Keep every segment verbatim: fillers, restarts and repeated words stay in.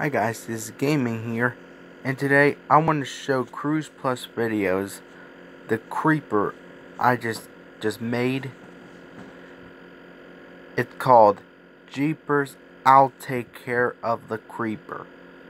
Hi guys, this is Gaming here, and today I want to show Cruz Plus Videos the creeper I just just made. It's called Jeepers, I'll Take Care of the Creeper.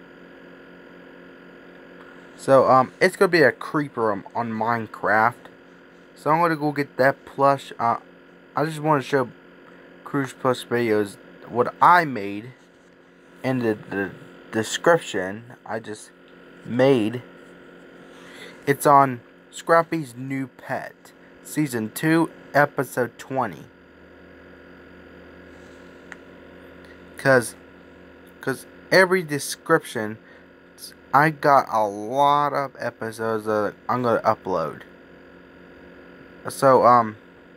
So um, it's gonna be a creeper on, on Minecraft. So I'm gonna go get that plush. Uh, I just want to show Cruz Plus Videos what I made in the, the description. I just made. It's on Scrappy's New Pet, Season two, Episode twenty. Cause, cause every description, I got a lot of episodes that I'm gonna upload. So um,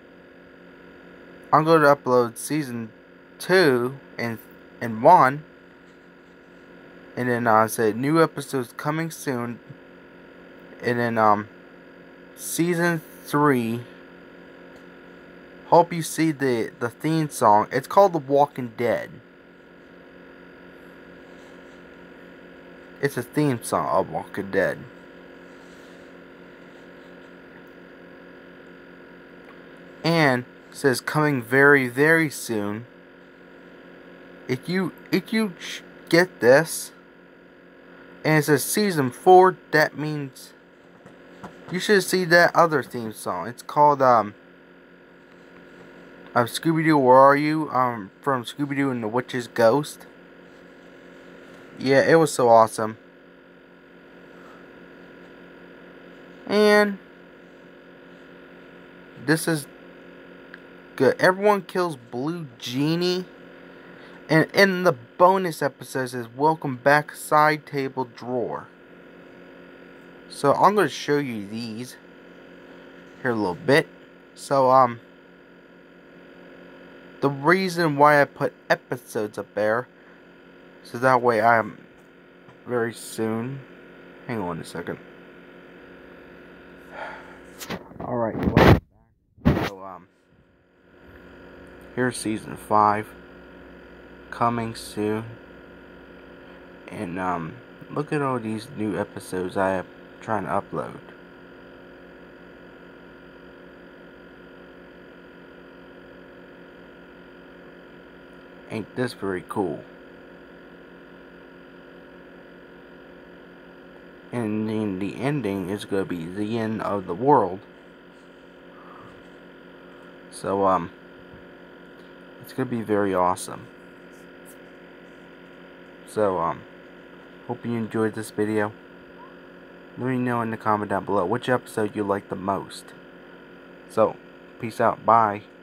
I'm gonna upload Season two and and one, and then I uh, said new episodes coming soon, and then um, Season three. Hope you see the, the theme song. It's called The Walking Dead. It's a theme song of Walking Dead. And it says coming very, very soon. If you if you get this, and it says season four, that means you should see that other theme song. It's called um uh, Scooby-Doo, Where Are You? Um, from Scooby-Doo and the Witch's Ghost. Yeah, it was so awesome. And this is good. Everyone kills Blue Genie. And in the bonus episode, it says welcome back, side table drawer. So I'm going to show you these here a little bit. So um, the reason why I put episodes up there, so that way I'm very soon. Hang on a second. Alright, welcome back. So, um, here's season five. Coming soon. And, um, look at all these new episodes I am trying to upload. Ain't this very cool? And then the ending is going to be the end of the world. So, um, it's going to be very awesome. So, um, hope you enjoyed this video. Let me know in the comment down below which episode you like the most. So, peace out. Bye.